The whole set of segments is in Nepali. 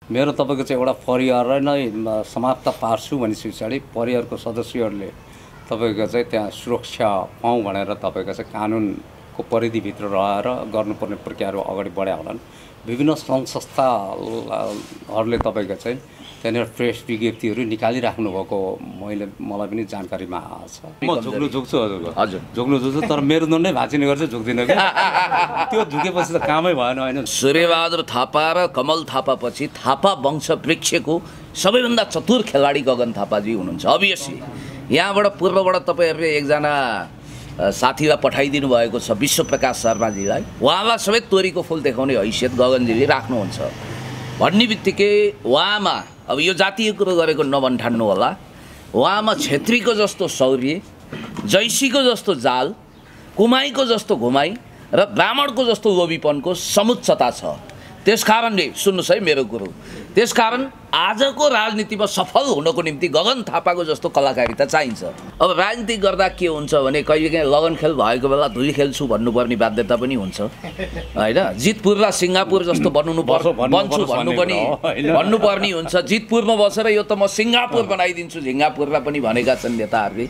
मेरो तपाईँको चाहिँ एउटा परिवार नै समाप्त पार्छु भनेपछि पछाडि परिवारको सदस्यहरूले तपाईँको चाहिँ त्यहाँ सुरक्षा पाऊँ भनेर तपाईँको चाहिँ कानुनको परिधिभित्र रहेर गर्नुपर्ने प्रक्रियाहरू अगाडि बढाए होलान्। विभिन्न सङ्घ संस्थाहरूले तपाईँको चाहिँ त्यहाँनिर प्रेस विज्ञप्तिहरू निकालिराख्नु भएको मलाई पनि जानकारीमा आएको छ। म झुक्नु झुक्छु हजुर झुक्नु झुक्छु, तर मेरुदण्ड नै भाँचिने गर्छ, झुक्दिनँ कि त्यो झुकेपछि त कामै भएन होइन। सूर्यबहादुर थापा र कमल थापा पछि थापा वंश वृक्षको सबैभन्दा चतुर खेलाडी गगन थापाजी हुनुहुन्छ। अभियसली यहाँबाट पूर्वबाट तपाईँहरूले एकजना साथीलाई पठाइदिनु भएको छ विश्वप्रकाश शर्माजीलाई, उहाँलाई सबै तोरीको फुल देखाउने हैसियत गगनजीले राख्नुहुन्छ भन्ने बित्तिकै उहाँमा अब यो जातीय कुरो गरेको नभन्ठान्नु होला, उहाँमा छेत्रीको जस्तो शौर्य, जैसीको जस्तो जाल, कुमाईको जस्तो घुमाई र ब्राह्मणको जस्तो लोभीपनको समुच्चता छ। त्यसकारणले सुन्नुहोस् है मेरो कुरो, त्यसकारण आजको राजनीतिमा सफल हुनको निम्ति गगन थापाको जस्तो कलाकारिता चाहिन्छ। अब राजनीति गर्दा के हुन्छ भने कहिलेकाहीँ लगन खेल भएको बेला धुली खेल्छु भन्नुपर्ने बाध्यता पनि हुन्छ होइन। जितपुर र सिङ्गापुर जस्तो बन्छु भन्नुपर्ने हुन्छ। जितपुरमा बसेर यो त म सिङ्गापुर बनाइदिन्छु झिङ्गापुरलाई पनि भनेका छन् नेताहरूले।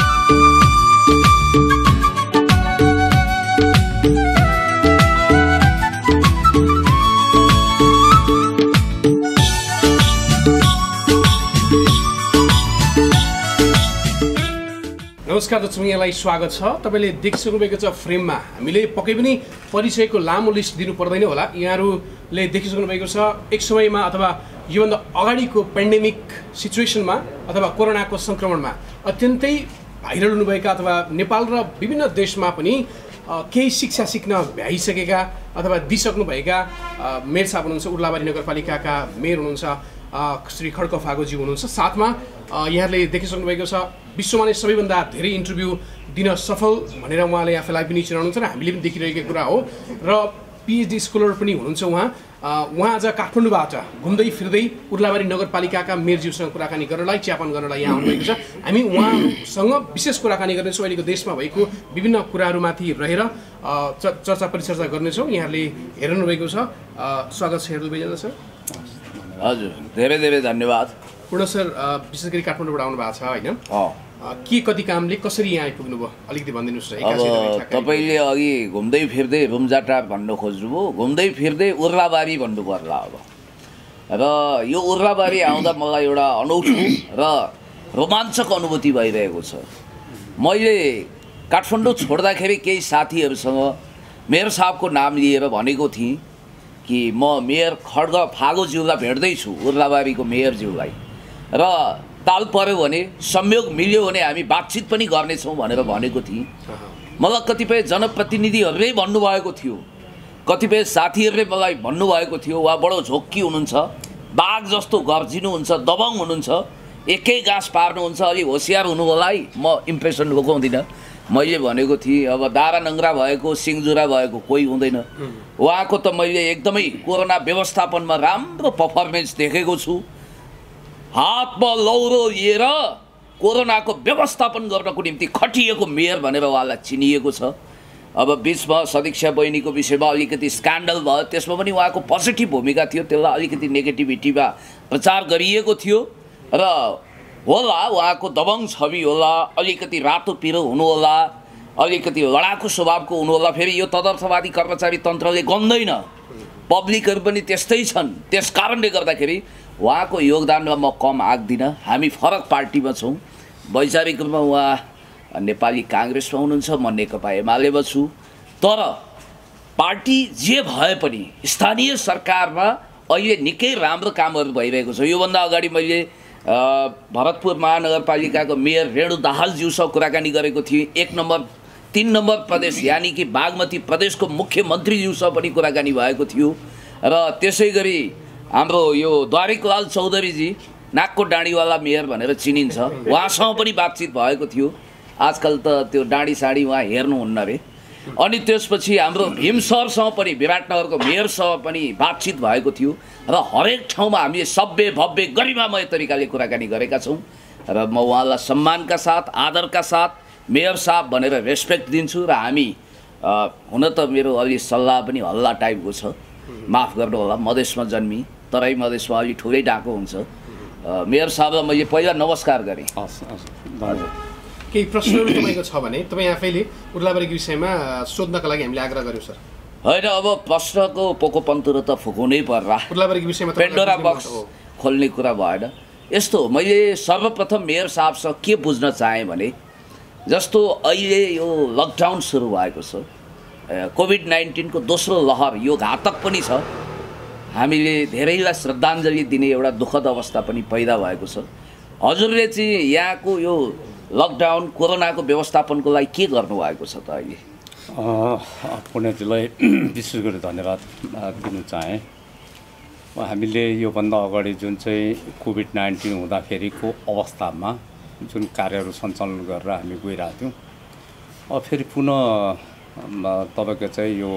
नमस्कार दर्शक, यहाँलाई स्वागत छ। तपाईँले देखिसक्नुभएको छ फ्रेममा हामीले पक्कै पनि परिचयको लामो लिस्ट दिनु पर्दैन होला। यहाँहरूले देखिसक्नुभएको छ एक समयमा अथवा योभन्दा अगाडिको पेन्डेमिक सिचुएसनमा अथवा कोरोनाको सङ्क्रमणमा अत्यन्तै भाइरल हुनुभएका अथवा नेपाल र विभिन्न देशमा पनि केही शिक्षा सिक्न भ्याइसकेका अथवा दिइसक्नुभएका मेयर साहब हुनुहुन्छ, उर्लाबारी नगरपालिकाका मेयर हुनुहुन्छ श्री खड्क फागोजी हुनुहुन्छ। साथमा यहाँहरूले देखिसक्नुभएको छ विश्वमा नै सबैभन्दा धेरै इन्टरभ्यू दिन सफल भनेर उहाँले आफैलाई पनि चिनाउनुहुन्छ र हामीले पनि देखिरहेको कुरा हो। र पिएचडी स्कलर पनि हुनुहुन्छ उहाँ आज काठमाडौँबाट घुम्दै फिर्दै उर्लाबारी नगरपालिकाका मेयरज्यूसँग कुराकानी गर्नलाई, चियापान गर्नलाई यहाँ आउनुभएको छ। हामी उहाँसँग विशेष कुराकानी गर्नेछौँ, अहिलेको देशमा भएको विभिन्न कुराहरूमाथि रहेर चर्चा परिचर्चा गर्नेछौँ। यहाँहरूले हेर्नुभएको छ। स्वागत छ हेर्नु दुवैजना सर। हजुर, धेरै धेरै धन्यवाद। पूर्ण सर विशेष गरी काठमाडौँबाट आउनु भएको छ होइन, के कति कामले कसरी यहाँ आइपुग्नु भयो अलिकति भनिदिनुहोस् न। अब तपाईँले अघि घुम्दै फिर्दै रुम्जाटार भन्नु खोज्नुभयो, घुम्दै फिर्दै उर्लाबारी भन्नु पर्ला। अब र यो उर्लाबारी आउँदा मलाई एउटा अनौठो र रोमाञ्चक अनुभूति भइरहेको छ। मैले काठमाडौँ छोड्दाखेरि केही साथीहरूसँग मेयर साहबको नाम लिएर भनेको थिएँ कि म मेयर खड्ग फागोज्यूलाई भेट्दैछु, उर्लाबारीको मेयरज्यूलाई, र ताल पर्यो भने संयोग मिल्यो भने हामी बातचित पनि गर्नेछौँ भनेर भनेको थिएँ। मलाई कतिपय जनप्रतिनिधिहरूले भन्नुभएको थियो, कतिपय साथीहरूले मलाई भन्नुभएको थियो वा बडो झोक्की हुनुहुन्छ, बाघ जस्तो गर्जिनुहुन्छ, दबङ हुनुहुन्छ, एकै गाँस पार्नुहुन्छ, अलिक होसियार हुनु होला है। म इम्प्रेसन लोकाउँदिनँ। मैले भनेको थिएँ अब दारा नङ्ग्रा भएको सिङजुरा भएको कोही हुँदैन। उहाँको त मैले एकदमै कोरोना व्यवस्थापनमा राम्रो पर्फर्मेन्स देखेको छु। हातमा लौरो लिएर कोरोनाको व्यवस्थापन गर्नको निम्ति खटिएको मेयर भनेर उहाँलाई चिनिएको छ। अब बिचमा सदीक्षा बहिनीको विषयमा अलिकति स्क्यान्डल भयो, त्यसमा पनि उहाँको पोजिटिभ भूमिका थियो, त्यसलाई अलिकति नेगेटिभिटीमा प्रचार गरिएको थियो र होला उहाँको दबङ छवि होला, अलिकति रातो पिरो हुनु होला, अलिकति लडाकु स्वभावको हुनु होला। फेरि यो तदर्थवादी कर्मचारी तन्त्रले गन्दैन, पब्लिकहरू पनि त्यस्तै छन्। त्यस कारणले गर्दाखेरि उहाँको योगदानमा म कम आँक्दिनँ। हामी फरक पार्टीमा छौँ। वैचारिक रूपमा उहाँ नेपाली काङ्ग्रेसमा हुनुहुन्छ, म नेकपा एमालेमा छु। तर पार्टी जे भए पनि स्थानीय सरकारमा अहिले निकै राम्रो कामहरू भइरहेको छ। योभन्दा अगाडि मैले भरतपुर महानगरपालिकाको मेयर रेणु दाहालज्यूसँग कुराकानी गरेको थिएँ। 3 नम्बर प्रदेश यानि कि बागमती प्रदेशको मुख्यमन्त्रीज्यूसँग पनि कुराकानी भएको थियो। र त्यसै गरी हाम्रो यो द्वारिकलाल चौधरीजी नाकको डाँडीवाला मेयर भनेर चिनिन्छ, उहाँसँग पनि बातचित भएको थियो। आजकल त त्यो डाँडी साडी उहाँ हेर्नुहुन्न अरे। अनि त्यसपछि हाम्रो भीम सरसँग पनि विराटनगरको मेयरसँग पनि बातचित भएको थियो। र हरेक ठाउँमा हामीले सभ्य भव्य गरिमामय तरिकाले कुराकानी गरेका छौँ। र म उहाँलाई सम्मानका साथ आदरका साथ मेयर साहब भनेर रेस्पेक्ट दिन्छु। र हामी हुन त मेरो अलि सल्लाह पनि हल्ला टाइपको छ, माफ गर्नु होला, मधेसमा जन्मी, तराई मधेसमा अलि ठुलै डाको हुन्छ। मेयर साहबलाई मैले पहिला नमस्कार गरेँ। हस् धन्यवाद। केही प्रश्नहरू तपाईँको छ भने तपाईँ आफैले उर्लाबारीको विषयमा सोध्नका लागि हामीले आग्रह गर्यौँ सर। होइन, अब प्रश्नको पोकोपन्तुरो त फुकाउनै पर्ला। उर्लाबारीको विषयमा पेन्डोरा बक्स खोल्ने कुरा भएन। यस्तो मैले सर्वप्रथम मेयर साहबसँग के बुझ्न चाहेँ भने जस्तो अहिले यो लकडाउन सुरु भएको छ, कोभिड-19 को दोस्रो लहर यो घातक पनि छ। हामीले धेरैलाई श्रद्धाञ्जली दिने एउटा दुःखद अवस्था पनि पैदा भएको छ। हजुरले चाहिँ यहाँको यो लकडाउन कोरोनाको व्यवस्थापनको लागि के गर्नुभएको छ त अहिले? पुण्यजीलाई विशेष गरी धन्यवाद दिन चाहेँ। हामीले योभन्दा अगाडि जुन चाहिँ कोभिड-19 हुँदाखेरिको अवस्थामा जुन कार्यहरू सञ्चालन गरेर हामी गइरहेको थियौँ, अब फेरि पुनः तपाईँको चाहिँ यो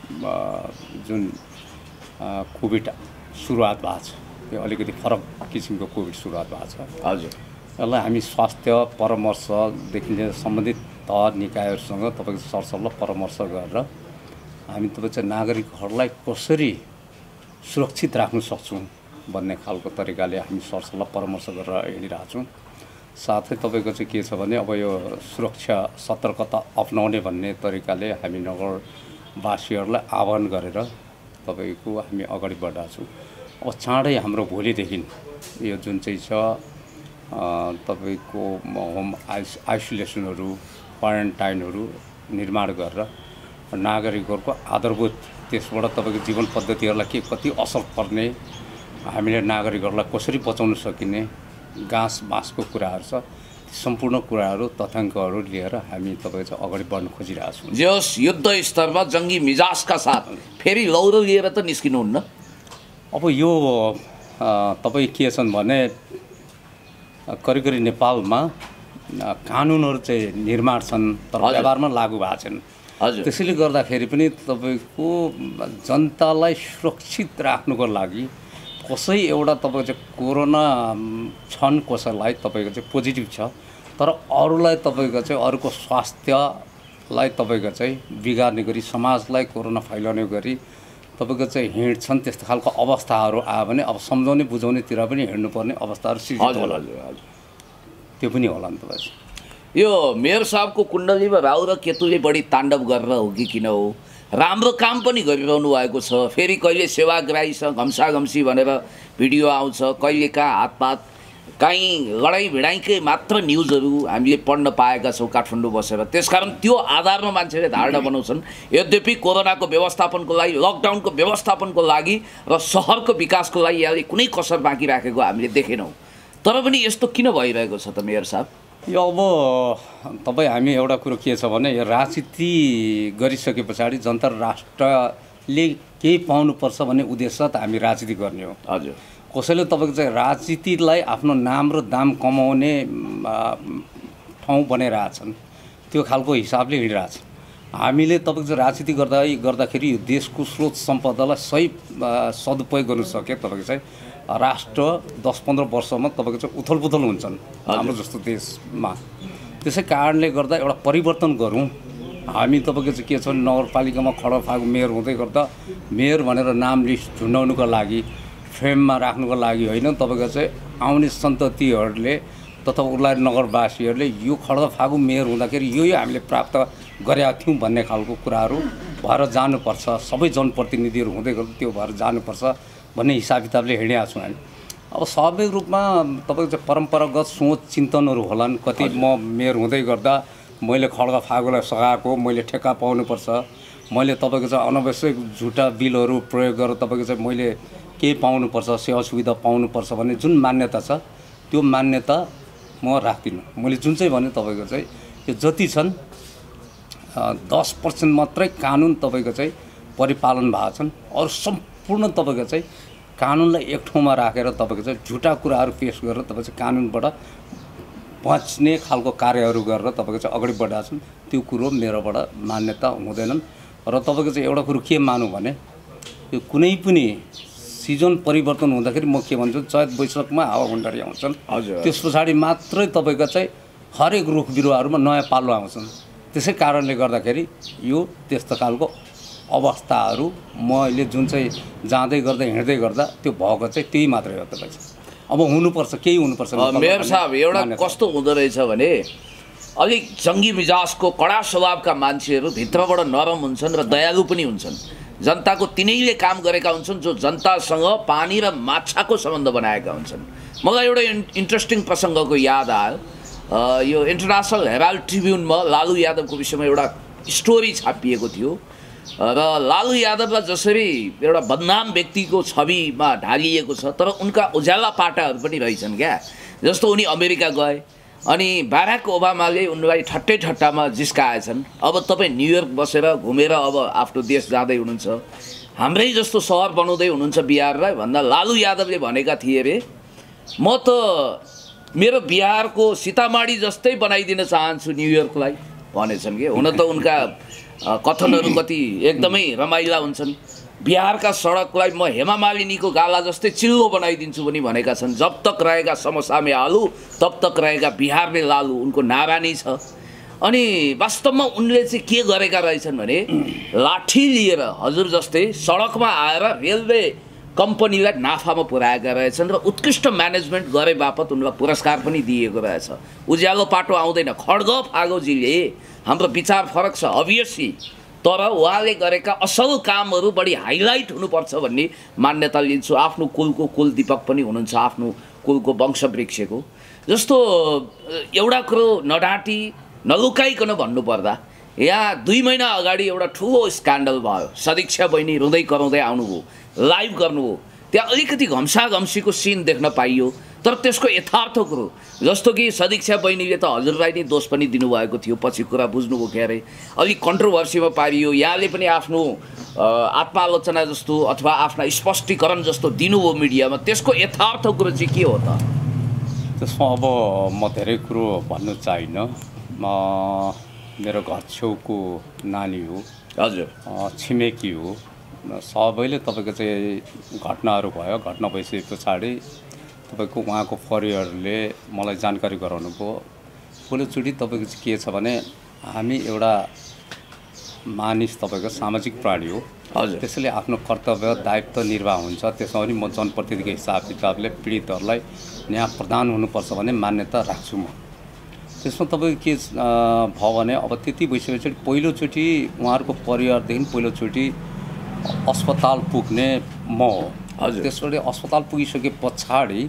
जुन कोभिड सुरुवात भएको छ, यो अलिकति फरक किसिमको कोभिड सुरुवात भएको छ। हजुर, यसलाई हामी स्वास्थ्य परामर्शदेखि लिएर सम्बन्धित तह निकायहरूसँग तपाईँको सरसल्लाह परामर्श गरेर हामी तपाईँ चाहिँ नागरिकहरूलाई कसरी सुरक्षित राख्न सक्छौँ भन्ने खालको तरिकाले हामी सरसल्लाह परामर्श गरेर हिँडिरहेको छौँ। साथै तपाईँको चाहिँ के छ भने अब यो सुरक्षा सतर्कता अपनाउने भन्ने तरिकाले हामी नगरवासीहरूलाई आह्वान गरेर तपाईँको हामी अगाडि बढिरहेको छौँ। अब चाँडै हाम्रो भोलिदेखि यो जुन चाहिँ छ तपाईँको होम आइसोलेसनहरू क्वारेन्टाइनहरू निर्माण गरेर नागरिकहरूको आधारभूत त्यसबाट तपाईँको जीवन पद्धतिहरूलाई के कति असर पर्ने, हामीले नागरिकहरूलाई कसरी बचाउन सकिने, घाँस बाँसको कुराहरू छ, सम्पूर्ण कुराहरू तथ्याङ्कहरू लिएर हामी तपाईँ चाहिँ अगाडि बढ्न खोजिरहेको छौँ। जस युद्ध स्तरमा जङ्गी मिजाजका साथ फेरि लौरो लिएर त निस्किनुहुन्न। अब यो तपाईँ के छन् भने करिब करिब नेपालमा कानुनहरू चाहिँ निर्माण छन् तर व्यवहारमा लागू भएको छैन। हजुर, त्यसैले गर्दाखेरि पनि तपाईँको जनतालाई सुरक्षित राख्नुको लागि कसै एउटा तपाईँको चाहिँ कोरोना छन् कसैलाई तपाईँको चाहिँ पोजिटिभ छ तर अरूलाई तपाईँको चाहिँ अरूको स्वास्थ्यलाई तपाईँको चाहिँ बिगार्ने गरी समाजलाई कोरोना फैलाउने गरी तपाईँको चाहिँ हिँड्छन्। त्यस्तो खालको अवस्थाहरू आयो भने अब सम्झाउने बुझाउनेतिर पनि हिँड्नुपर्ने अवस्थाहरू सृजित होला। त्यो पनि होला नि तपाईँ। यो मेयर साहबको कुण्डलीमा राहु र केतुले बढी ताण्डव गरेर हो कि किन हो? राम्रो काम पनि गरिरहनु भएको छ, फेरि कहिले सेवाग्राहीसँग घम्साघम्सी भनेर भिडियो आउँछ, कहिले कहाँ हातपात, काहीँ लडाइँ भिडाइकै मात्र न्युजहरू हामीले पढ्न पाएका छौँ काठमाडौँ बसेर। त्यसकारण त्यो आधारमा मान्छेले धारणा बनाउँछन्। यद्यपि कोरोनाको व्यवस्थापनको लागि, लकडाउनको व्यवस्थापनको लागि र सहरको विकासको लागि यहाँले कुनै कसर बाँकी राखेको हामीले देखेनौँ। तर पनि यस्तो किन भइरहेको छ त मेयर साहब? यो अब तपाईँ हामी एउटा कुरो के छ भने यो राजनीति गरिसके पछाडि जनता राष्ट्रले केही पाउनुपर्छ भन्ने उद्देश्य त हामी राजनीति गर्ने हो। हजुर, कसैले तपाईँको चाहिँ राजनीतिलाई आफ्नो नाम र दाम कमाउने ठाउँ बनाइरहेछन्, त्यो खालको हिसाबले हिँडिरहेछ। हामीले तपाईँको चाहिँ राजनीति गर्दाखेरि यो देशको स्रोत सम्पदालाई सही सदुपयोग गर्नु सके तपाईँको चाहिँ राष्ट्र 10-15 वर्षमा तपाईँको चाहिँ उथलपुथल हुन्छन् हाम्रो जस्तो देशमा। त्यसै कारणले गर्दा एउटा परिवर्तन गरौँ। हामी तपाईँको चाहिँ के छ नगरपालिकामा खडफाको मेयर हुँदै गर्दा मेयर भनेर नाम लिस्ट झुन्डाउनुको लागि, फ्रेममा राख्नुको लागि होइन, तपाईँको चाहिँ आउने सन्ततिहरूले तथा उर्लाबारी नगरवासीहरूले यो खडफाको मेयर हुँदाखेरि यो हामीले प्राप्त गरेका थियौँ भन्ने खालको कुराहरू भएर जानुपर्छ। सबै जनप्रतिनिधिहरू हुँदै गर्दा त्यो भएर जानुपर्छ भन्ने हिसाब किताबले हिँडेका छौँ हामी। अब स्वाभाविक रूपमा तपाईँको चाहिँ परम्परागत सोच चिन्तनहरू होलान्। कति म मेयर हुँदै गर्दा मैले खड्गा फागोलाई सघाएको, मैले ठेक्का पाउनुपर्छ, मैले तपाईँको चाहिँ अनावश्यक झुटा बिलहरू प्रयोग गरेर तपाईँको चाहिँ मैले केही पाउनुपर्छ, सेवा सुविधा पाउनुपर्छ भन्ने जुन मान्यता छ त्यो मान्यता म राख्दिनँ। मैले जुन चाहिँ भने तपाईँको चाहिँ यो जति छन् 10% मात्रै कानुन तपाईँको चाहिँ परिपालन भएको छन्। अरू सम्पूर्ण तपाईँको चाहिँ कानुनलाई एक ठाउँमा राखेर तपाईँको चाहिँ झुटा कुराहरू पेश गरेर तपाईँ चाहिँ कानुनबाट बच्ने खालको कार्यहरू गरेर तपाईँको चाहिँ अगाडि बढाएको छन्। त्यो कुरो मेरोबाट मान्यता हुँदैनन्। र तपाईँको चाहिँ एउटा कुरो के मानौँ भने यो कुनै पनि सिजन परिवर्तन हुँदाखेरि म के भन्छु चैत वैशाखमा हावाहुन्डरी आउँछन्। त्यस पछाडि मात्रै तपाईँको चाहिँ हरेक रुख बिरुवाहरूमा नयाँ पालो आउँछन्। त्यसै कारणले गर्दाखेरि यो त्यस्तो खालको अवस्थाहरू मैले जुन चाहिँ जाँदै गर्दा हिँड्दै गर्दा त्यो भएको चाहिँ त्यही मात्रै हो तपाईँ। अब हुनुपर्छ, केही हुनुपर्छ। मेयर साहब एउटा कस्तो हुँदो रहेछ भने अलिक जङ्गी मिजाजको कडा स्वभावका मान्छेहरू भित्रबाट नरम हुन्छन् र दयालु पनि हुन्छन्। जनताको तिनैले काम गरेका हुन्छन् जो जनतासँग पानी र माछाको सम्बन्ध बनाएका हुन्छन्। मलाई एउटा इन्ट्रेस्टिङ प्रसङ्गको याद आयो। यो इन्टरनेसनल हेराल्ड ट्रिब्युनमा लालु यादवको विषयमा एउटा स्टोरी छापिएको थियो र लालु यादवलाई जसरी एउटा बदनाम व्यक्तिको छविमा ढालिएको छ, तर उनका उज्याला पाटाहरू पनि रहेछन् क्या। जस्तो उनी अमेरिका गए अनि बाराक ओबामाले उनलाई ठट्टै ठट्टामा जिस्काएछन्। अब तपाईँ न्युयोर्क बसेर घुमेर अब आफ्नो देश जाँदै हुनुहुन्छ, हाम्रै जस्तो सहर बनाउँदै हुनुहुन्छ बिहारलाई भन्दा लालु यादवले भनेका थिए अरे म त मेरो बिहारको सीतामाढी जस्तै बनाइदिन चाहन्छु न्युयोर्कलाई भनेछन् कि। हुन त उनका कथनहरू कति एकदमै रमाइला हुन्छन्। बिहारका सडकलाई म हेमा मालिनीको गाला जस्तै चिल्लो बनाइदिन्छु पनि भनेका छन्। जब तक रहेगा समसामे आलु तब तक रहेगा बिहार में लालु उनको नारा नै छ। अनि वास्तवमा उनले चाहिँ के गरेका रहेछन् भने लाठी लिएर हजुर जस्तै सडकमा आएर रेलवे कम्पनीलाई नाफामा पुर्याएका रहेछन् र उत्कृष्ट म्यानेजमेन्ट गरे बापत उनलाई पुरस्कार पनि दिएको रहेछ। उज्यालो पाटो आउँदैन। खड्ग फागोजीले हाम्रो विचार फरक छ अभियसली, तर उहाँले गरेका असल कामहरू बढी हाइलाइट हुनुपर्छ भन्ने मान्यता लिन्छु। आफ्नो कुलको कुल दीपक पनि हुनुहुन्छ, आफ्नो कुलको वंशवृक्षको। जस्तो एउटा कुरो नडाँटी नलुकाइकन भन्नुपर्दा यहाँ 2 महिना अगाडि एउटा ठुलो स्क्यान्डल भयो। सदिक्षा बहिनी रुँदै कराउँदै आउनुभयो, लाइभ गर्नुभयो। त्यहाँ अलिकति घम्साघम्सीको सिन देख्न पाइयो, तर त्यसको यथार्थ कुरो जस्तो कि सदिक्षा बहिनीले त हजुरलाई नै दोष पनि दिनुभएको थियो, पछि कुरा बुझ्नुभयो क्यारे, अलिक कन्ट्रोभर्सीमा पारियो। यहाँले पनि आफ्नो आत्मालोचना जस्तो अथवा आफ्ना स्पष्टीकरण जस्तो दिनुभयो मिडियामा। त्यसको यथार्थ कुरो चाहिँ के हो त? त्यसमा अब म धेरै कुरो भन्नु चाहिनँ। मेरो घर छेउको नानी हो, हजुर छिमेकी हो। सबैले तपाईँको चाहिँ घटनाहरू भयो, घटना भइसके पछाडि तपाईँको उहाँको परिवारले मलाई जानकारी गराउनु भयो। पहिलोचोटि तपाईँको चाहिँ के छ भने हामी एउटा मानिस तपाईँको सामाजिक प्राणी हो, हजुर, त्यसैले आफ्नो कर्तव्य दायित्व निर्वाह हुन्छ। त्यसमा पनि म जनप्रतिनिधिको हिसाब किताबले पीडितहरूलाई न्याय प्रदान हुनुपर्छ भन्ने मान्यता राख्छु म। त्यसमा तपाईँको के भयो भने अब त्यति भइसकेपछि पहिलोचोटि उहाँहरूको परिवारदेखि पहिलोचोटि अस्पताल पुग्ने म हो। हजुर, त्यसपछि अस्पताल पुगिसके पछाडि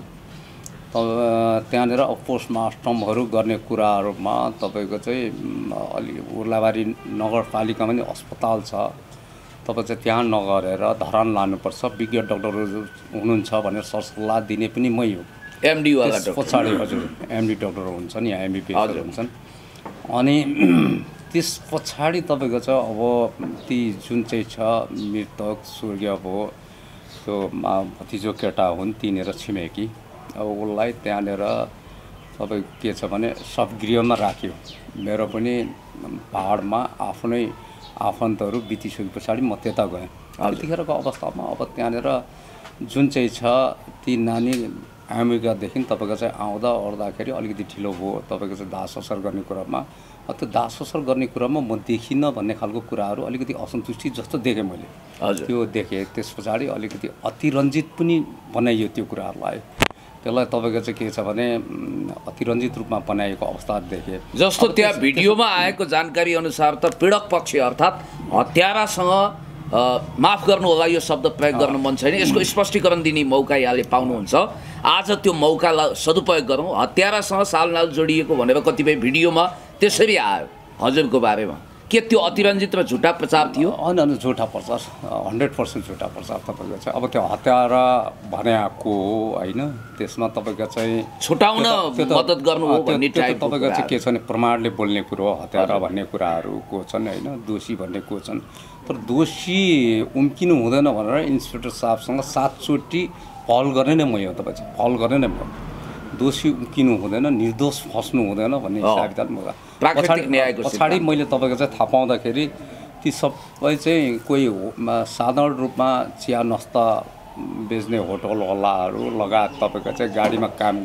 त्यहाँनिर पोस्टमार्टमहरू गर्ने कुराहरूमा तपाईँको चाहिँ अलि उर्लाबारी नगरपालिकामा पनि अस्पताल छ, तपाईँ चाहिँ त्यहाँ नगरेर धरान लानुपर्छ, विज्ञ डक्टरहरू हुनुहुन्छ भनेर सरसल्लाह दिने पनि मै हो। एमडी वाला पछाडि हजुर एमडी डक्टर हुन्छन् या एमबिबिएस हुन्छन्। अनि त्यस पछाडि तपाईँको चाहिँ अब ती जुन चाहिँ छ मृतक स्वर्गीय अब त्यो भतिजो केटा हुन्, तिनीहरू छिमेकी। अब उसलाई त्यहाँनिर तपाईँ के छ भने सबगृहमा राख्यो। मेरो पनि पहाडमा आफ्नै आफन्तहरू बितिसके पछाडि म त्यता गएँ। त्यतिखेरको अवस्थामा अब त्यहाँनिर जुन चाहिँ छ ती नानी अमेरिकादेखि तपाईँको चाहिँ आउँदा ओर्दाखेरि अलिकति ढिलो भयो। तपाईँको चाहिँ दाह संस्कार गर्ने कुरामा त्यो दाह संस्कार गर्ने कुरामा म देखिनँ भन्ने खालको कुराहरू अलिकति असन्तुष्टि जस्तो देखेँ मैले। हजुर, त्यो देखेँ। त्यस पछाडि अलिकति अतिरञ्जित पनि बनाइयो त्यो कुराहरूलाई। त्यसलाई तपाईँको चाहिँ के छ भने अतिरञ्जित रूपमा बनाएको अवस्था देखेँ। जस्तो त्यहाँ भिडियोमा आएको जानकारी अनुसार त पीडक पक्ष अर्थात् हत्यारासँग माफ गर्नु होला यो शब्द प्रयोग गर्न मन छैन, यसको स्पष्टीकरण दिने मौका यहाँले पाउनुहुन्छ। आज त्यो मौकालाई सदुपयोग गरौँ। हत्यारासँग सालनाल जोडिएको भनेर कतिपय भिडियोमा त्यसरी आयो हजुरको बारेमा, के त्यो अतिरञ्जित र झुटा प्रचार थियो? होइन, झुटा प्रचार, 100% झुटा प्रचार। तपाईँको चाहिँ अब त्यो हत्यारा भनेको होइन, त्यसमा तपाईँको चाहिँ छुटाउन मद्दत गर्नु हो भन्ने टाइपको तपाईँको चाहिँ के छ भने प्रमाणले बोल्ने कुरो हो। हत्यारा भन्ने कुराहरू को छन् होइन, दोषी भन्ने को छन्, तर दोषी उम्किनु हुँदैन भनेर इन्सपेक्टर साहबसँग 7 चोटि पहल गर्ने नै मै हो। तपाईँ चाहिँ पहल गर्ने नै म। दोषी उम्किनु हुँदैन, निर्दोष फस्नु हुँदैन भन्ने हिसाब किताब पछाडि मैले तपाईँको चाहिँ थाहा पाउँदाखेरि ती सबै चाहिँ कोही साधारण रूपमा चिया नास्ता बेच्ने होटलवालाहरू लगायत तपाईँको चाहिँ गाडीमा काम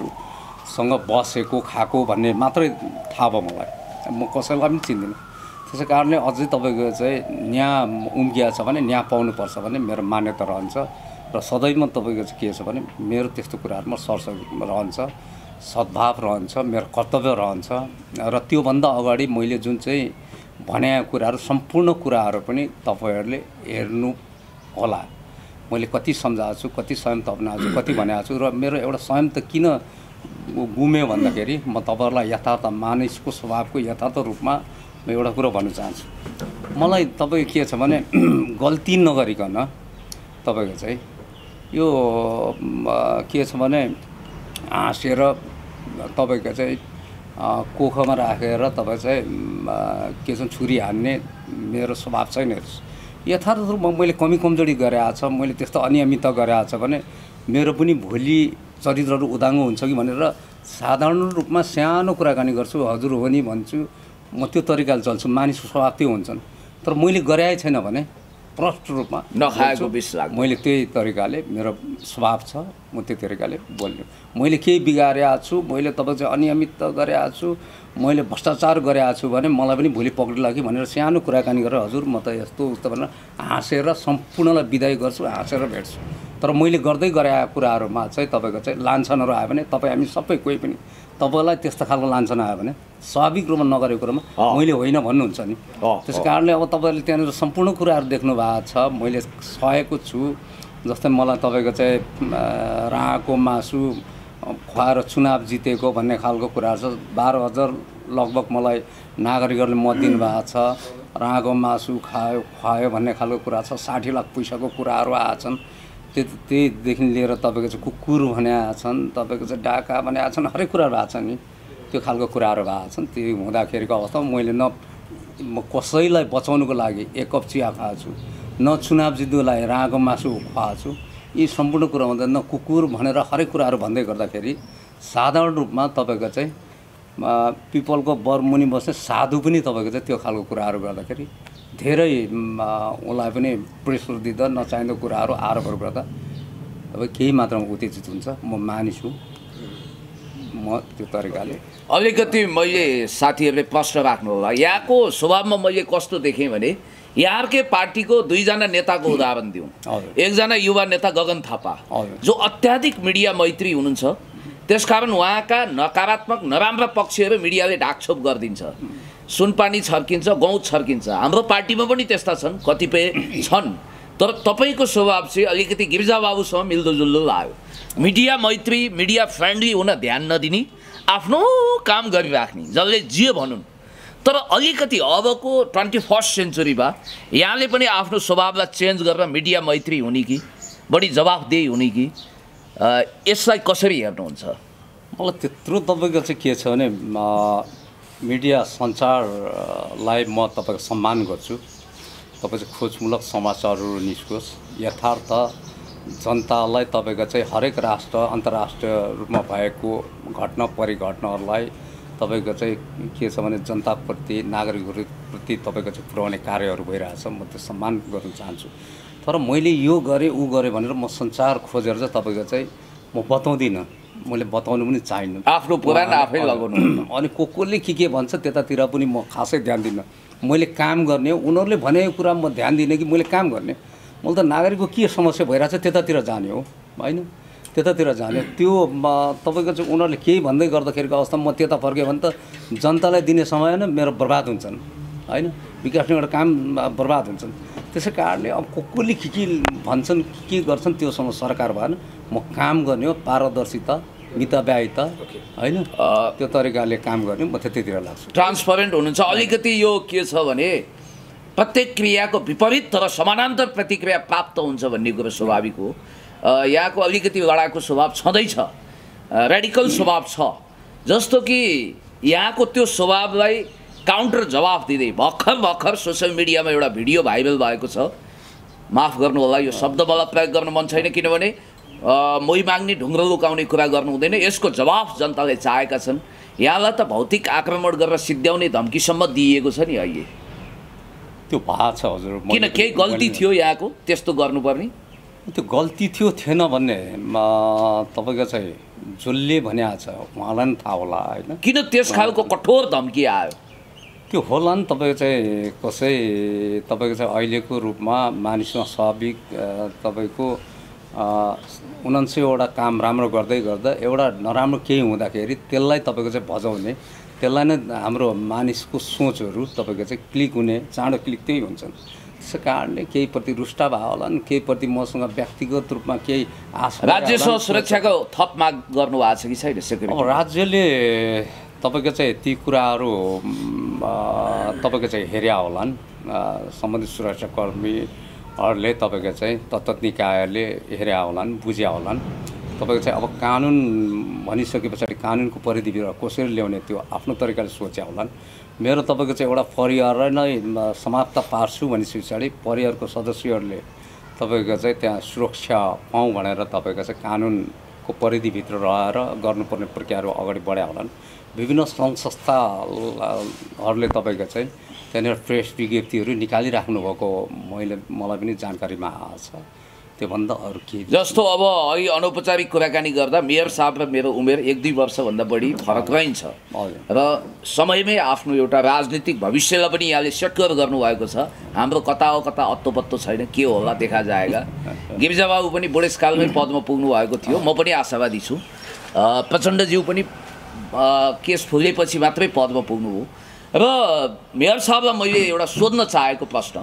गर्नेहरूसँग बसेको खाएको भन्ने मात्रै थाहा भयो मलाई। म कसैलाई पनि चिन्दिनँ। त्यसै कारणले अझै तपाईँको चाहिँ न्याय उम्किया छ भने न्याय पाउनुपर्छ भन्ने मेरो मान्यता रहन्छ र सदैव तपाईँको चाहिँ के छ भने मेरो त्यस्तो कुराहरूमा सरसह रहन्छ, सद्भाव रहन्छ, मेरो कर्तव्य रहन्छ र त्योभन्दा अगाडि मैले जुन चाहिँ भने कुराहरू सम्पूर्ण कुराहरू पनि तपाईँहरूले हेर्नु होला। मैले कति सम्झाएको छु, कति संयम अप्नाएको छु, कति भनेको छु र मेरो एउटा संयम त किन गुम्यो भन्दाखेरि म तपाईँहरूलाई यथार्थ मानिसको स्वभावको यथार्थ रूपमा म एउटा कुरो भन्न चाहन्छु। मलाई तपाईँको के छ भने गल्ती नगरिकन तपाईँको चाहिँ यो के छ भने हाँसेर तपाईँको चाहिँ कोखमा राखेर तपाईँ चाहिँ के छ छुरी हान्ने मेरो स्वभाव छैन। यथार्थ रूपमा मैले कमी कमजोरी गरेको छ, मैले त्यस्तो अनियमितता गरेको छ भने मेरो पनि भोलि चरित्रहरू उदाङ्गो हुन्छ कि भनेर साधारण रूपमा सानो कुराकानी गर्छु, हजुर हो नि भन्छु, म त्यो तरिकाले चल्छु, मानिसको स्वभाव त्यो हुन्छन्। तर मैले गरेकै छैन भने प्रष्ट रूपमा नखाएको विष लाग्छ। मैले त्यही तरिकाले मेरो स्वभाव छ, म त्यो तरिकाले बोल्ने। मैले केही बिगारेको छु, मैले तपाईँ चाहिँ अनियमित गरेको छु, मैले भ्रष्टाचार गरेको छु भने मलाई पनि भोलि पक्रिला कि भनेर सानो कुराकानी गरेर हजुर म त यस्तो उस्तो भनेर हाँसेर सम्पूर्णलाई बिदाई गर्छु, हाँसेर भेट्छु। तर मैले गर्दै गरेका कुराहरूमा चाहिँ तपाईँको चाहिँ लान्छनहरू आयो भने तपाईँ हामी सबै कोही पनि तपाईँलाई त्यस्तो खालको लान्छन आयो भने स्वाभाविक रूपमा नगरेको कुरामा मैले होइन भन्नुहुन्छ नि। त्यस कारणले अब तपाईँले त्यहाँनिर सम्पूर्ण कुराहरू देख्नु भएको छ, मैले सहेको छु। जस्तै मलाई तपाईँको चाहिँ राँको मासु खुवाएर चुनाव जितेको भन्ने खालको कुराहरू छ। 12,000 लगभग मलाई नागरिकहरूले मत दिनुभएको छ। राँको मासु खुवायो भन्ने खालको कुरा छ। 60 लाख पैसाको कुराहरू आएछन्। त्यहीदेखि लिएर तपाईँको चाहिँ कुकुर भनेका छन्, तपाईँको चाहिँ डाका भनेका छन्, हरेक कुराहरू भएको छ नि। त्यो खालको कुराहरू भएको छन्। त्यो हुँदाखेरिको अवस्थामा मैले म कसैलाई बचाउनुको लागि 1 कप चिया खाएको छु, न चुनाव जित्नुको लागि राँको मासु खुवाएको छु। यी सम्पूर्ण कुरा हुँदा न कुकुर भनेर हरेक कुराहरू भन्दै गर्दाखेरि साधारण रूपमा तपाईँको चाहिँ पिपलको बरमुनि बस्ने साधु पनि तपाईँको चाहिँ त्यो खालको कुराहरू गर्दाखेरि धेरै उसलाई पनि प्रेसर दिँदा नचाहिँदो कुराहरू आरोपहरू गर्दा तपाईँ केही मात्रामा उत्तेजित हुन्छ। म मानिसु, म त्यो तरिकाले अलिकति मैले साथीहरूले प्रश्न राख्नु होला। यहाँको स्वभावमा मैले कस्तो देखेँ भने यहाँकै पार्टीको 2 जना नेताको उदाहरण दिउँ। एकजना युवा नेता गगन थापा जो अत्याधिक मिडिया मैत्री हुनुहुन्छ, त्यसकारण उहाँका नकारात्मक नराम्रा पक्षहरू मिडियाले ढाकछोप गरिदिन्छ, सुनपानी छर्किन्छ, गौँ छर्किन्छ। हाम्रो पार्टीमा पनि त्यस्ता छन्, कतिपय छन्। तर तपाईँको स्वभाव चाहिँ अलिकति गिरिजाबाबुसँग मिल्दोजुल्दो लाग्यो। मिडिया मैत्री, मिडिया फ्रेन्डली हुन ध्यान नदिने, आफ्नो काम गरिराख्ने, जसले जे भनुन्। तर अलिकति अबको 21st सेन्चुरीमा यहाँले पनि आफ्नो स्वभावलाई चेन्ज गरेर मिडिया मैत्री हुने कि बढी जवाफदेही हुने कि यसलाई कसरी हेर्नुहुन्छ? मलाई त्यत्रो तपाईँको चाहिँ के छ भने मिडिया सञ्चारलाई म तपाईँको सम्मान गर्छु। तपाईँ चाहिँ खोजमूलक समाचारहरू निस्कोस्, यथार्थ जनतालाई तपाईँको चाहिँ हरेक राष्ट्र अन्तर्राष्ट्रिय रूपमा भएको घटना परिघटनाहरूलाई तपाईँको चाहिँ के छ भने जनताप्रति नागरिकहरूप्रति तपाईँको चाहिँ पुर्याउने कार्यहरू भइरहेछ। म त्यो सम्मान गर्न चाहन्छु। तर मैले यो गरेँ ऊ गरेँ भनेर म सञ्चार खोजेर चाहिँ तपाईँको चाहिँ म बताउँदिनँ, मैले बताउनु पनि चाहिन्न। आफ्नो पुरानो आफै लगाउनु। अनि कसले के भन्छ त्यतातिर पनि म खासै ध्यान दिन्न। मैले काम गर्ने हो, उनीहरूले भनेको कुरा म ध्यान दिने कि मैले काम गर्ने। मैले त नागरिकको के समस्या भइरहेछ त्यतातिर जाने हो होइन, त्यतातिर जाने। त्यो तपाईँको चाहिँ उनीहरूले केही भन्दै गर्दाखेरिको अवस्थामा म त्यता फर्केँ भने त जनतालाई दिने समय नै मेरो बर्बाद हुन्छन् होइन, विकास एउटा काम बर्बाद हुन्छन्। त्यसै कारणले अब कसले के भन्छन् के गर्छन् त्योसँग सरकार भएन। म काम गर्ने हो, पारदर्शिता मितव्ययिता होइन, त्यो तरिकाले काम गर्ने, म त्यतितिर लाग्छु। ट्रान्सपरेन्ट हुनुहुन्छ। अलिकति यो के छ भने प्रत्येक क्रियाको विपरीत तर समानान्तर प्रतिक्रिया प्राप्त हुन्छ भन्ने कुरो स्वाभाविक हो। यहाँको अलिकति लडाकु स्वभाव छँदैछ, रेडिकल स्वभाव छ। जस्तो कि यहाँको त्यो स्वभावलाई काउन्टर जवाफ दिँदै भर्खर सोसियल मिडियामा एउटा भिडियो भाइरल भएको छ। माफ गर्नु होला, यो शब्द मलाई प्रयोग गर्न मन छैन, किनभने मोही माग्ने ढुङ्ग्रो लुकाउने कुरा गर्नु हुँदैन। यसको जवाफ जनताले चाहेका छन्। यहाँलाई त भौतिक आक्रमण गरेर सिद्ध्याउने धम्कीसम्म दिइएको छ नि अहिले। त्यो भएको छ हजुर। किन केही गल्ती थियो यहाँको त्यस्तो गर्नुपर्ने? त्यो गल्ती थियो थिएन भन्ने तपाईँको चाहिँ जसले भनेको छ उहाँलाई पनि थाहा होला होइन। किन त्यस खालको कठोर धम्की आयो? त्यो होला नि तपाईँको चाहिँ कसै तपाईँको चाहिँ अहिलेको रूपमा मानिसमा स्वाभाविक तपाईँको 79वटा काम राम्रो गर्दै गर्दा एउटा नराम्रो केही हुँदाखेरि त्यसलाई तपाईँको चाहिँ भजाउने, त्यसलाई नै हाम्रो मानिसको सोचहरू तपाईँको चाहिँ क्लिक हुने, चाँडो क्लिक त्यही हुन्छन्। त्यसै कारणले केही प्रति रुष्ट भयो होला नि, केही प्रति मसँग व्यक्तिगत रूपमा केही आश। राज्यसँग सुरक्षाको थप माग गर्नुभएको छ कि छैन सेक्युरिटी? अब राज्यले तपाईँको चाहिँ ती कुराहरू तपाईँको चाहिँ हेर्या होलान्, सम्बन्धित सुरक्षाकर्मीहरूले तपाईँको चाहिँ तत्त निकायले हेर्या होलान्, बुझ्या होलान्। तपाईँको चाहिँ अब कानुन भनिसके पछाडि कानुनको परिधिभित्र कसरी ल्याउने त्यो आफ्नो तरिकाले सोच्या होलान्। मेरो तपाईँको चाहिँ एउटा परिवार नै समाप्त पार्छु भनेपछि पछाडि परिवारको सदस्यहरूले तपाईँको चाहिँ त्यहाँ सुरक्षा पाऊँ भनेर तपाईँको चाहिँ कानुनको परिधिभित्र रहेर गर्नुपर्ने प्रक्रियाहरू अगाडि बढाया होलान्। विभिन्न सङ्घ संस्थाहरूले तपाईँको चाहिँ त्यहाँनिर प्रेस विज्ञप्तिहरू निकालिराख्नु भएको मलाई पनि जानकारीमा आएको छ। त्योभन्दा अरू के जस्तो अब अहिले अनौपचारिक कुराकानी गर्दा मेयर साहब र मेरो उमेर 1-2 वर्षभन्दा बढी फरक रहन्छ र समयमै आफ्नो एउटा राजनीतिक भविष्यलाई पनि यहाँले सेक्योर गर्नुभएको छ। हाम्रो कता हो कता अत्तो छैन, के होला देखा जाएगा। गिरिजाबाबु पनि बुढेसकालमै पदमा पुग्नु भएको थियो, म पनि आशावादी छु। प्रचण्डज्यू पनि केस फुलेपछि मात्रै पदमा पुग्नुभयो। र मेयर साहबलाई मैले एउटा सोध्न चाहेको प्रश्न,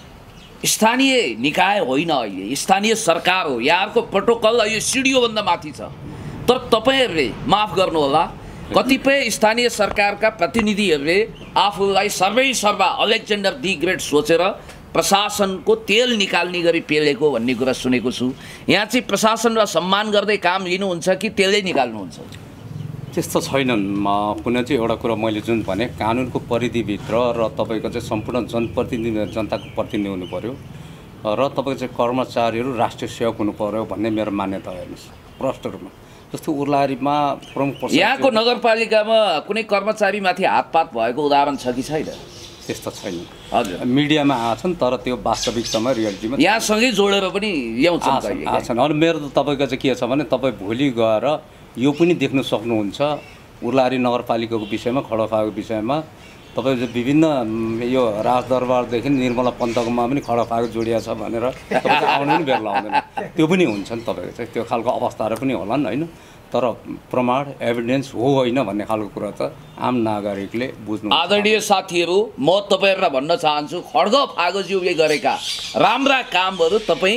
स्थानीय निकाय होइन, अहिले स्थानीय सरकार हो। यहाँहरूको प्रोटोकल अहिले सिडिओभन्दा माथि छ। तर तपाईँहरूले माफ गर्नुहोला, कतिपय स्थानीय सरकारका प्रतिनिधिहरूले आफूलाई सर्वा अलेक्जेन्डर दी ग्रेट सोचेर प्रशासनको तेल निकाल्ने गरी पेलेको भन्ने कुरा सुनेको छु। यहाँ चाहिँ प्रशासनलाई सम्मान गर्दै काम लिनुहुन्छ कि तेलै निकाल्नुहुन्छ? त्यस्तो छैनन्। कुनै चाहिँ एउटा कुरा मैले जुन भने कानुनको परिधिभित्र र तपाईँको चाहिँ सम्पूर्ण जनप्रतिनिधि जनताको प्रतिनिधि हुनु पर्यो र तपाईँको चाहिँ कर्मचारीहरू राष्ट्रिय सेवक हुनु पर्यो भन्ने मेरो मान्यता हेर्नुहोस् प्रष्ट रूपमा। जस्तो उर्लारीमा प्रमुख यहाँको नगरपालिकामा कुनै कर्मचारीमाथि हातपात भएको उदाहरण छ कि छैन? त्यस्तो छैन। हजुर, मिडियामा आछन् तर त्यो वास्तविकतामा रियालिटीमा यहाँसँगै जोडेर पनि ल्याउँछन् आछन्। अनि मेरो त तपाईँको चाहिँ के छ भने तपाईँ भोलि गएर यो पनि देख्न सक्नुहुन्छ उर्लारी नगरपालिकाको विषयमा, खडकफाको विषयमा तपाईँ विभिन्न यो राजदरबारदेखि निर्मला पन्तकोमा पनि खडकफाको जोडिया छ भनेर तपाईँ आउनु पनि बेर लाउँदैन। त्यो पनि हुन्छ नि तपाईँको चाहिँ त्यो खालको अवस्थाहरू पनि होला नि होइन। तर प्रमाण एभिडेन्स हो होइन भन्ने खालको कुरा त आम नागरिकले बुझ्नु। आदरणीय साथीहरू, म तपाईँहरूलाई भन्न चाहन्छु, खड्गफागोज्यूले गरेका राम्रा कामहरू तपाईँ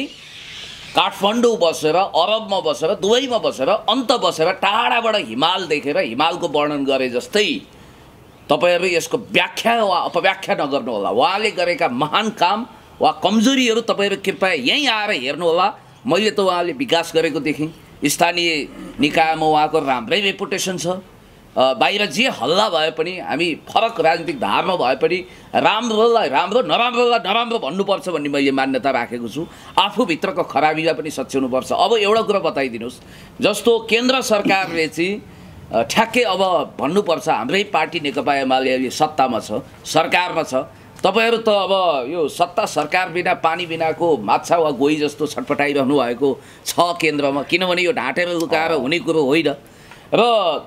काठमाडौँ बसेर, अरबमा बसेर, दुबईमा बसेर, अन्त बसेर टाढाबाट हिमाल देखेर हिमालको वर्णन गरे जस्तै तपाईँहरू यसको व्याख्या वा अपव्याख्या नगर्नुहोला। उहाँले गरेका महान काम वा कमजोरीहरू तपाईँहरू कृपया यहीँ आएर हेर्नुहोला। मैले त उहाँले विकास गरेको देखेँ, स्थानीय निकायमा उहाँको राम्रै रेपुटेसन छ। बाहिर जे हल्ला भए पनि हामी फरक राजनीतिक धारमा भए पनि राम्रोलाई राम्रो, नराम्रोलाई नराम्रो भन्नुपर्छ भन्ने मैले मान्यता राखेको छु। आफूभित्रको खराबीलाई पनि सच्याउनुपर्छ। अब एउटा कुरा बताइदिनुहोस्, जस्तो केन्द्र सरकारले चाहिँ ठ्याक्कै अब भन्नुपर्छ हाम्रै पार्टी नेकपा एमाले अहिले सत्तामा छ, सरकारमा छ। तपाईँहरू त अब यो सत्ता सरकार बिना पानी बिनाको माछा वा गोही जस्तो छटपटाइरहनु भएको छ केन्द्रमा, किनभने यो ढाँटेर लुकाएर हुने कुरो होइन। र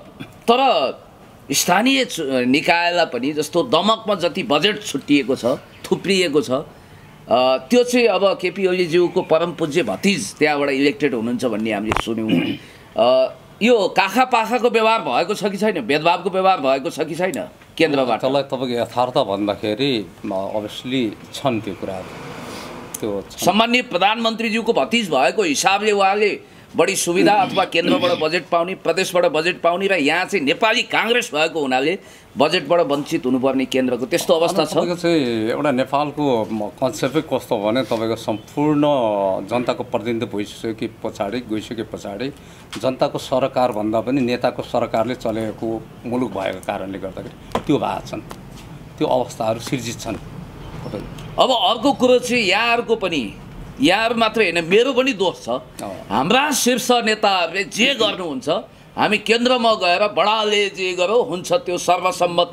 तर स्थानीय निकायलाई पनि जस्तो दमकमा जति बजेट छुट्टिएको छ, थुप्रिएको छ, त्यो चाहिँ अब केपी ओलीज्यूको परम पूज्य भतिज त्यहाँबाट इलेक्टेड हुनुहुन्छ भन्ने हामीले सुन्यौँ। यो काखा पाखाको व्यवहार भएको छ कि छैन? भेदभावको व्यवहार भएको छ कि छैन केन्द्रबाट? त्यसलाई तपाईँको यथार्थ भन्दाखेरि अभियसली छन् त्यो कुराहरू। त्यो सम्माननीय प्रधानमन्त्रीज्यूको भतिज भएको हिसाबले उहाँले बढी सुविधा अथवा केन्द्रबाट बजेट पाउने, प्रदेशबाट बजेट पाउने र यहाँ चाहिँ नेपाली काङ्ग्रेस भएको हुनाले बजेटबाट वञ्चित हुनुपर्ने केन्द्रको त्यस्तो अवस्था छ? तपाईँको चाहिँ एउटा नेपालको कन्सेप्टै कस्तो भने तपाईँको सम्पूर्ण जनताको प्रतिनिधित्व गइसके पछाडि जनताको सरकारभन्दा पनि नेताको सरकारले चलेको मुलुक भएको कारणले गर्दाखेरि त्यो भएको छन्, त्यो अवस्थाहरू सिर्जित छन्। अब अर्को कुरो चाहिँ यहाँहरूको पनि, यहाँहरू मात्रै होइन मेरो पनि दोष छ। हाम्रा शीर्ष नेताहरूले जे गर्नुहुन्छ हामी केन्द्रमा गएर बडाले जे गरो हुन्छ त्यो सर्वसम्मत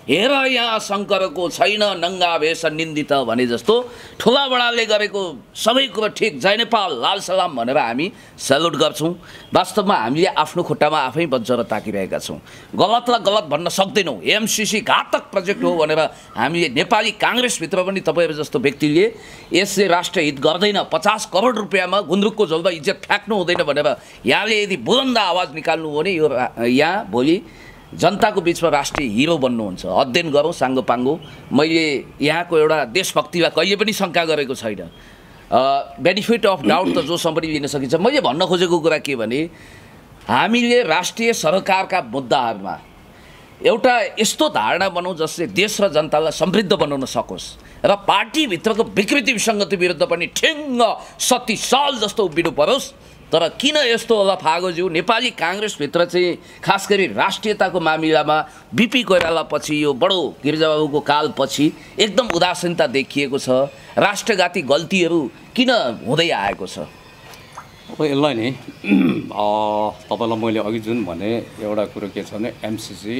हेर यहाँ शङ्करको छैन नङ्गा भेष निन्दित भने जस्तो ठुला बडाले गरेको सबै कुरो ठिक, जय नेपाल लाल सलाम भनेर हामी सेल्युट गर्छौँ। वास्तवमा हामीले आफ्नो खुट्टामा आफै बज्झर ताकिरहेका छौँ। गलतलाई गलत भन्न सक्दैनौँ। एमसिसी घातक प्रोजेक्ट हो भनेर हामीले नेपाली काङ्ग्रेसभित्र पनि तपाईँहरू जस्तो व्यक्तिले यसले राष्ट्रहित गर्दैन, 50 करोड रुपियाँमा गुन्द्रुकको झोलमा इज्जत फ्याँक्नु हुँदैन भनेर यहाँले यदि बुलन्द आवाज निकाल्नु हो भने यो यहाँ भोलि जनताको बिचमा राष्ट्रिय हिरो बन्नुहुन्छ। अध्ययन गरौँ साङ्गोपाङ्गो। मैले यहाँको एउटा देशभक्तिलाई कहिले पनि शङ्का गरेको छैन। बेनिफिट अफ डाउट त जोसँग पनि लिन सकिन्छ। मैले भन्न खोजेको कुरा के भने हामीले राष्ट्रिय सरकारका मुद्दाहरूमा एउटा यस्तो धारणा बनाउँ जसले देश र जनतालाई समृद्ध बनाउन सकोस् र पार्टीभित्रको विकृति विसङ्गति विरुद्ध पनि ठिङ्ग 37 साल जस्तो उभिनु परोस्। तर किन यस्तो होला फागोज्यू, नेपाली काङ्ग्रेसभित्र चाहिँ खास गरी राष्ट्रियताको मामिलामा बिपी कोइराला पछि यो बडो गिरिजाबाबुको कालपछि एकदम उदासीनता देखिएको छ? राष्ट्रघाती गल्तीहरू किन हुँदै आएको छ? अब यसलाई नि तपाईँलाई मैले अघि जुन भने एउटा कुरो के छ भने एमसिसी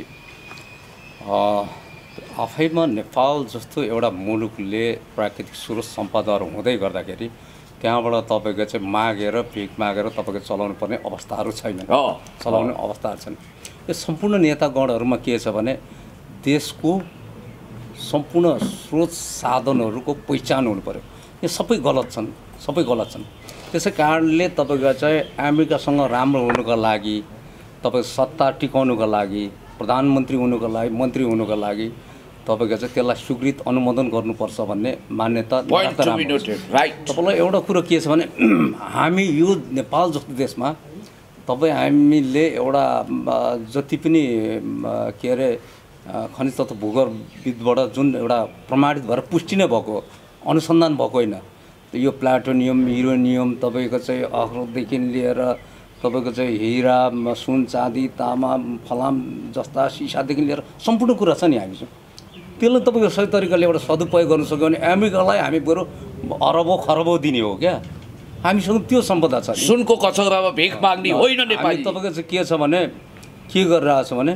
आफैमा नेपाल जस्तो एउटा मुलुकले प्राकृतिक स्रोत सम्पदाहरू हुँदै गर्दाखेरि त्यहाँबाट तपाईँको चाहिँ मागेर भिख मागेर तपाईँको चलाउनु पर्ने अवस्थाहरू छैन, चलाउने अवस्थाहरू छैन। यो सम्पूर्ण नेतागणहरूमा के छ भने देशको सम्पूर्ण स्रोत साधनहरूको पहिचान हुनु पर्यो। यो सबै गलत छन्, सबै गलत छन्। त्यसै कारणले तपाईँको चाहिँ अमेरिकासँग राम्रो हुनुको लागि, तपाईँ सत्ता टिकाउनुको लागि, प्रधानमन्त्री हुनुको लागि, मन्त्री हुनुको लागि तपाईँको चाहिँ त्यसलाई स्वीकृत अनुमोदन गर्नुपर्छ भन्ने मान्यता तपाईँलाई एउटा कुरो के छ भने हामी यो नेपाल जस्तो देशमा तपाईँ हामीले एउटा जति पनि के अरे खनिज तत्त्व भूगर्भविदबाट जुन एउटा प्रमाणित भएर पुष्टि नै भएको अनुसन्धान भएको होइन, यो प्लाटोनियम युरेनियम तपाईँको चाहिँ अखरोटदेखि लिएर तपाईँको चाहिँ हिरा सुन चाँदी तामा फलाम जस्ता सिसादेखि लिएर सम्पूर्ण कुरा छ नि हामीसँग। त्यसलाई तपाईँको सही तरिकाले एउटा सदुपयोग गर्नु सक्यो भने अमेरिकालाई हामी बरु अरबौँ खरबौँ दिने हो क्या। हामीसँग त्यो सम्पदा छ। सुनको कचौरामा भिख माग्ने होइन नेपाली। तपाईँको चाहिँ के छ भने के गरिरहेको छ भने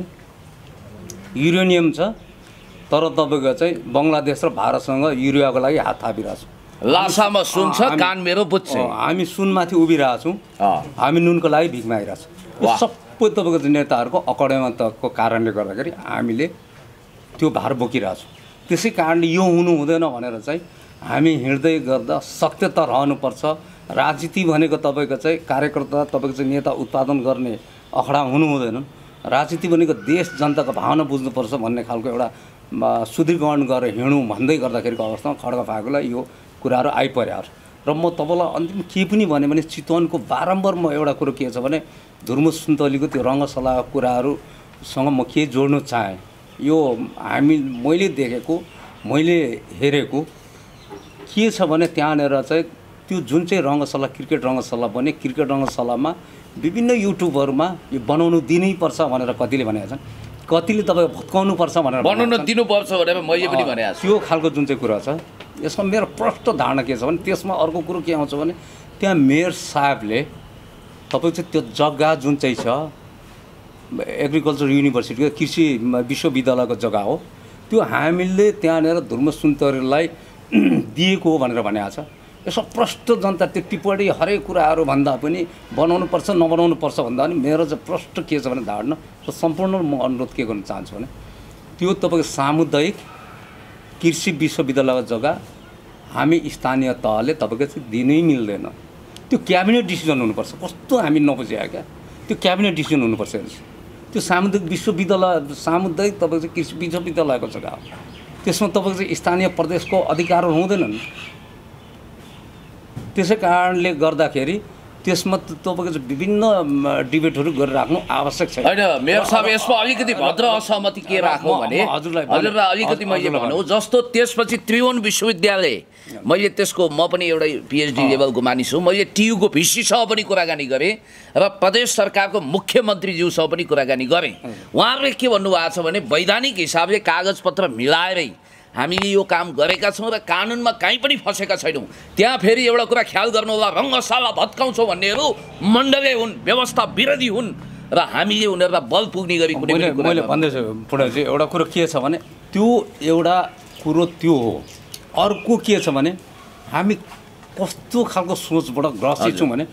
युरेनियम छ तर तपाईँको चाहिँ बङ्गलादेश र भारतसँग युरियाको लागि हात थापिरहेको छ। लासामा सुन छ, कान मेरो बुझ्छ। हामी सुनमाथि उभिरहेछौँ, हामी नुनको लागि भिख मागिरहेछौँ। यो सबै तपाईँको चाहिँ नेताहरूको अकडेमाको कारणले गर्दाखेरि हामीले त्यो भार बोकिरहेछौँ। त्यसै कारणले यो हुनु हुँदैन भनेर चाहिँ हामी हिँड्दै गर्दा सत्यता रहनुपर्छ। राजनीति भनेको तपाईँको चाहिँ कार्यकर्ता तपाईँको चाहिँ नेता उत्पादन गर्ने अखडा हुनु हुँदैन। राजनीति भनेको देश जनताको भावना बुझ्नुपर्छ भन्ने खालको एउटा सुदृढीकरण गरेर हिँडौँ भन्दै गर्दाखेरिको अवस्थामा खड्का फागोलाई यो कुराहरू आइपऱ्यो। र म तपाईँलाई अन्तिम के पनि भने चितवनको बारम्बार म एउटा कुरो के छ भने धुर्म सुन्तलीको त्यो रङ्गशालाको कुराहरूसँग म के जोड्नु चाहेँ। यो मैले देखेको मैले हेरेको के छ भने त्यहाँनिर चाहिँ त्यो जुन चाहिँ रङ्गशाला क्रिकेट रङ्गशाला बने, क्रिकेट रङ्गशालामा विभिन्न युट्युबहरूमा यो बनाउनु दिनैपर्छ भनेर कतिले भनेका छन्, कतिले तपाईँको भत्काउनु पर्छ भनेर बनाउन दिनुपर्छ भनेर मैले पनि भनेको छु। त्यो खालको जुन चाहिँ कुरा छ यसमा मेरो प्रष्ट धारणा के छ भने त्यसमा अर्को कुरो के आउँछ भने त्यहाँ मेयर साहेबले तपाईँको चाहिँ त्यो जग्गा जुन चाहिँ छ एग्रिकल्चर युनिभर्सिटीको कृषि विश्वविद्यालयको जग्गा हो, त्यो हामीले त्यहाँनिर धुर्म सुन्तलीलाई दिएको हो भनेर भनेको छ। यसो प्रष्ट जनता त्यो टिप्पणी हरेक कुराहरू भन्दा पनि बनाउनुपर्छ नबनाउनुपर्छ भन्दा पनि मेरो चाहिँ प्रष्ट के छ भने धारणा र सम्पूर्ण म अनुरोध के गर्न चाहन्छु भने त्यो तपाईँको सामुदायिक कृषि विश्वविद्यालयको जग्गा हामी स्थानीय तहले तपाईँको चाहिँ दिनै मिल्दैन। त्यो क्याबिनेट डिसिजन हुनुपर्छ। कस्तो हामी नबुझ्या क्या, त्यो क्याबिनेट डिसिजन हुनुपर्छ। त्यो सामुदायिक विश्वविद्यालय सामुदायिक तपाईँको चाहिँ कृषि विश्वविद्यालयको जग्गा हो, त्यसमा तपाईँको चाहिँ स्थानीय प्रदेशको अधिकारहरू हुँदैनन्। त्यसै कारणले गर्दाखेरि त्यसमा तपाईँको चाहिँ विभिन्न डिबेटहरू गरिराख्नु आवश्यक छैन। होइन मेयर साहब, यसमा अलिकति भद्र असहमति के राख्नु भने हजुरलाई अलिकति मैले भनौँ जस्तो त्यसपछि त्रिभुवन विश्वविद्यालय मैले त्यसको म पनि एउटा पिएचडी लेभलको मानिस हुँ। मैले टियुको भिसीसँग पनि कुराकानी गरेँ र प्रदेश सरकारको मुख्यमन्त्रीज्यूसँग पनि कुराकानी गरेँ। उहाँहरूले के भन्नुभएको छ भने वैधानिक हिसाबले कागजपत्र मिलाएरै हामीले यो काम गरेका छौँ र कानुनमा कहीँ पनि फसेका छैनौँ। त्यहाँ फेरि एउटा कुरा ख्याल गर्नु होला, रङ्गशाला भत्काउँछौँ भन्नेहरू मण्डले हुन्, व्यवस्था विरोधी हुन् र हामीले उनीहरूलाई बल पुग्ने गरी कुनै पनि कुरा मैले भन्दैछु पुढे एउटा कुरो के छ भने त्यो एउटा कुरो त्यो हो। अर्को के छ भने हामी कस्तो खालको सोचबाट ग्रसित छौँ भने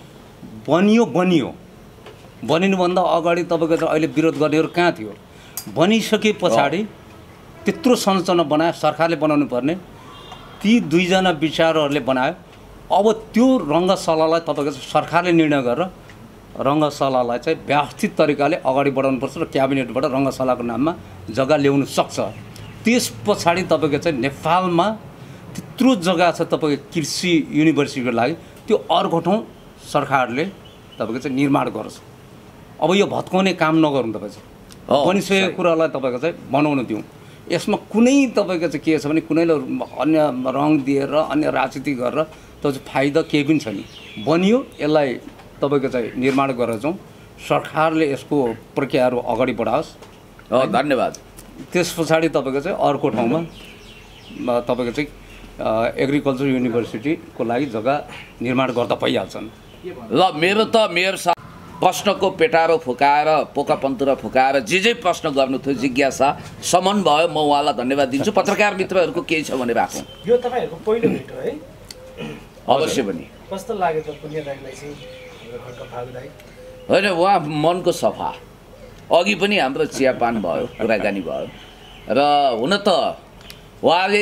बनिनुभन्दा अगाडि तपाईँको चाहिँ अहिले विरोध गर्नेहरू कहाँ थियो, बनिसके पछाडि त्यत्रो संरचना बनायो, सरकारले बनाउनु पर्ने, ती दुईजना विचारहरूले बनायो। अब त्यो रङ्गशालालाई तपाईँको सरकारले निर्णय गरेर रङ्गशालालाई चाहिँ व्यवस्थित तरिकाले अगाडि बढाउनुपर्छ र क्याबिनेटबाट रङ्गशालाको नाममा जग्गा ल्याउनु सक्छ। त्यस पछाडि तपाईँको चाहिँ नेपालमा त्यत्रो जग्गा छ तपाईँको कृषि युनिभर्सिटीको लागि, त्यो अर्को ठाउँ सरकारले तपाईँको चाहिँ निर्माण गर्छ। अब यो भत्काउने काम नगरौँ, तपाईँ चाहिँ बनिसकेको कुरालाई तपाईँको चाहिँ बनाउनु दिउँ। यसमा कुनै तपाईँको चाहिँ के छ भने कुनैले अन्य रङ दिएर अन्य राजनीति गरेर त्यो चाहिँ फाइदा केही पनि छैन। बनियो, यसलाई तपाईँको चाहिँ निर्माण गरेर जाउँ, सरकारले यसको प्रक्रियाहरू अगाडि बढाओस्। धन्यवाद। त्यस पछाडि तपाईँको चाहिँ अर्को ठाउँमा तपाईँको चाहिँ एग्रिकल्चर युनिभर्सिटीको लागि जग्गा निर्माण गर्दा भइहाल्छन्। ल मेरो त मेयर साहब प्रश्नको पेटारो फुकाएर पोका पन्तुरा फुकाएर जे प्रश्न गर्नु थियो जिज्ञासा समन भयो। म उहाँलाई धन्यवाद दिन्छु। पत्रकार मित्रहरूको केही छ भने राखौँ। यो तपाईँहरूको पहिलो भेट हो है? अवश्य पनि। कस्तो लाग्यो त पुण्य दाइलाई चाहिँ खड्का फागु दाइ? होइन, उहाँ मनको सफा। अघि पनि हाम्रो चियापान भयो, कुराकानी भयो र हुन त उहाँले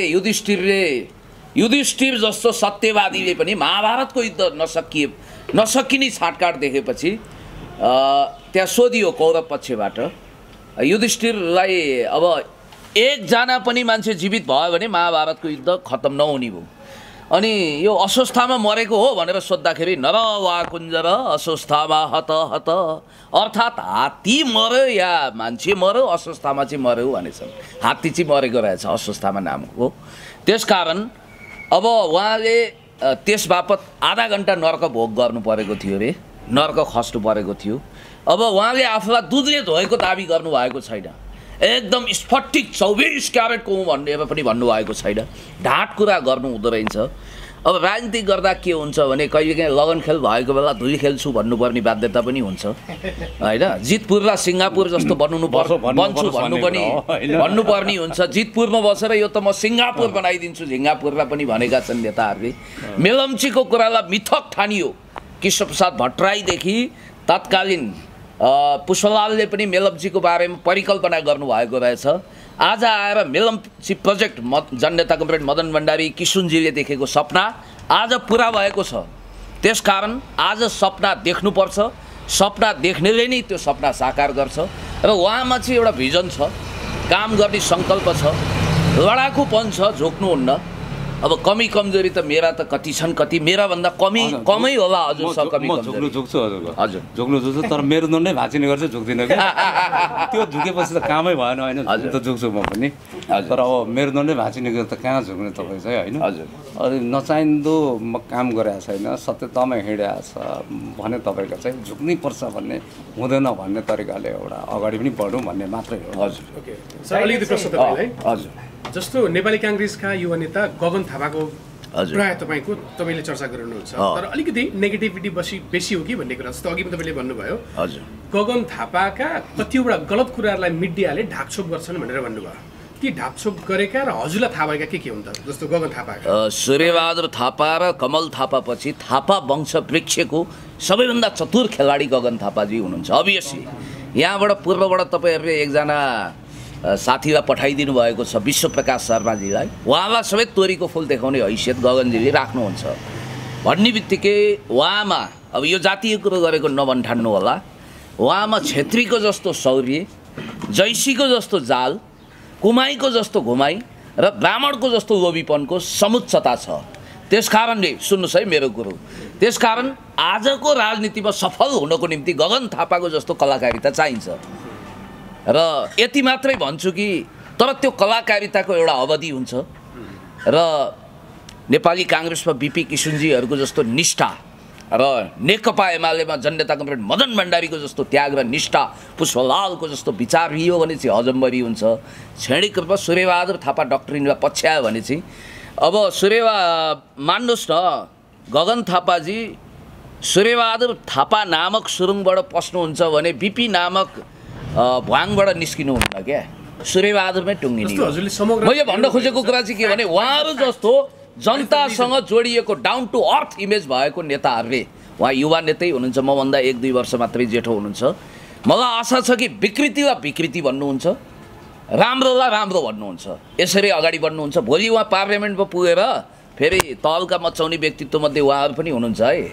युधिष्ठिर जस्तो सत्यवादीले पनि महाभारतको युद्ध नसकिने छाटकाट देखेपछि त्यहाँ सोधियो कौरव पक्षबाट युधिष्ठिरलाई, अब एकजना पनि मान्छे जीवित भयो भने महाभारतको युद्ध खत्तम नहुने भयो। अनि यो अस्वस्थामा मरेको हो भनेर सोद्धाखेरि नर वा कुञ्जर अस्वस्थामा हत हत, अर्थात् हात्ती मर्यो या मान्छे मर्यो, अस्वस्थामा चाहिँ मर्यो भनेछन्। हात्ती चाहिँ मरेको रहेछ अस्वस्थामा नामको। त्यसकारण अब उहाँले त्यस बापत आधा घन्टा नर्क भोग गर्नु परेको थियो रे, नर्क खस्नु परेको थियो। अब उहाँले आफूलाई दुधले धोएको दाबी गर्नुभएको छैन, एकदम स्फटिक 24 क्यारेटको हुँ भनेर पनि भन्नुभएको छैन। ढाँट कुरा गर्नु हुँदो रहेछ। अब राजनीति गर्दा के हुन्छ भने कहिलेकाहीँ लगन खेल भएको बेला धुली खेल्छु भन्नुपर्ने बाध्यता पनि हुन्छ होइन। जितपुर र सिङ्गापुर जस्तो बन्छु भन्नुपर्ने हुन्छ। जितपुरमा बसेर यो त म सिङ्गापुर बनाइदिन्छु झिङ्गापुरलाई पनि भनेका छन् नेताहरूले। मेलम्चीको कुरालाई मिथक ठानियो। कृष्णप्रसाद भट्टराईदेखि तत्कालीन पुष्पलालले पनि मेलम्चीको बारेमा परिकल्पना गर्नुभएको रहेछ। आज आएर मेलम्ची प्रोजेक्ट जननेता कमरेड मदन भण्डारी किशुनजीले देखेको सपना आज पुरा भएको छ। त्यसकारण आज सपना देख्नुपर्छ, सपना देख्नेले नै त्यो सपना साकार गर्छ। र उहाँमा चाहिँ एउटा भिजन छ, काम गर्ने सङ्कल्प छ, लडाकुपन छ, झोक्नुहुन्न। अब कमी कमजोरी त मेरा त कति छन्, कति मेरा भन्दा कमै होला हजुर। झुक्छु हजुर, झुक्नु झुक्छु, तर मेरो दण्डै भाँचिने गर्छ, झुक्दिनँ क्या। त्यो झुकेपछि त कामै भएन होइन, त झुक्छु म पनि। तर अब मेरो दण्डै भाँचिने त कहाँ झुक्ने तपाईँ चाहिँ होइन। हजुर, अनि नचाहिँदो म काम गरेको छैन, सत्यतामा हिँडेको छ भने तपाईँको चाहिँ झुक्नै पर्छ भन्ने हुँदैन भन्ने तरिकाले एउटा अगाडि पनि बढौँ भन्ने मात्रै हो। हजुर, ओके सर, अलिकति प्रश्न तपाईँलाई। हजुर, जस्तो नेपाली काङ्ग्रेसका युवा नेता गगन थापाको हजुर प्रायः तपाईँले चर्चा गर्नुहुन्छ, तर अलिकति नेगेटिभिटी बेसी हो कि भन्ने कुरा। जस्तो अघि तपाईँले भन्नुभयो हजुर गगन थापाका कतिवटा गलत कुराहरूलाई मिडियाले ढाकछोप गर्छन् भनेर भन्नुभयो। ती ढाकछोप गरेका र हजुरलाई थाहा भएका के हुन् त? जस्तो गगन थापाका सूर्यबहादुर थापा र कमल थापा पछि थापा वंश वृक्षको सबैभन्दा चतुर खेलाडी गगन थापाजी हुनुहुन्छ। अभियसली यहाँबाट पूर्वबाट तपाईँहरूले एकजना साथीलाई पठाइदिनु भएको छ विश्वप्रकाश शर्माजीलाई। उहाँलाई सबै तोरीको फुल देखाउने हैसियत गगनजीले राख्नुहुन्छ भन्ने बित्तिकै उहाँमा, अब यो जातीय कुरो गरेको नभन्ठान्नु होला, उहाँमा छेत्रीको जस्तो शौर्य, जैसीको जस्तो जाल, कुमाईको जस्तो घुमाई र ब्राह्मणको जस्तो लोभीपनको समुच्चता छ। त्यसकारणले सुन्नुहोस् है मेरो कुरो, त्यसकारण आजको राजनीतिमा सफल हुनको निम्ति गगन थापाको जस्तो कलाकारिता चाहिन्छ। र यति मात्रै भन्छु कि तर त्यो कलाकारिताको एउटा अवधि हुन्छ र नेपाली काङ्ग्रेसमा बिपी किशुनजीहरूको जस्तो निष्ठा र नेकपा एमालेमा जननेता कमरेड मदन भण्डारीको जस्तो त्याग र निष्ठा, पुष्पलालको जस्तो विचार लियो भने चाहिँ हजमबरी हुन्छ। क्षणिक रूपमा सूर्यबहादुर थापा डक्ट्रिनलाई पछ्यायो भने चाहिँ अब मान्नुहोस् न, गगन थापाजी सूर्यबहादुर थापा नामक सुरुङबाट पस्नुहुन्छ भने बिपी नामक भ्वाङबाट निस्किनुहुन्न क्या, सूर्यबहादुरमै टुङ्गिने। मैले भन्न खोजेको कुरा चाहिँ के भने उहाँहरू जस्तो जनतासँग जोडिएको डाउन टु अर्थ इमेज भएको नेताहरूले, उहाँ युवा नेतै हुनुहुन्छ, मभन्दा 1-2 वर्ष मात्रै जेठो हुनुहुन्छ, मलाई आशा छ कि विकृतिलाई विकृति भन्नुहुन्छ, राम्रोलाई राम्रो भन्नुहुन्छ, यसरी अगाडि बढ्नुहुन्छ। भोलि उहाँ पार्लियामेन्टमा पुगेर फेरि तहल्का मचाउने व्यक्तित्वमध्ये उहाँहरू पनि हुनुहुन्छ है।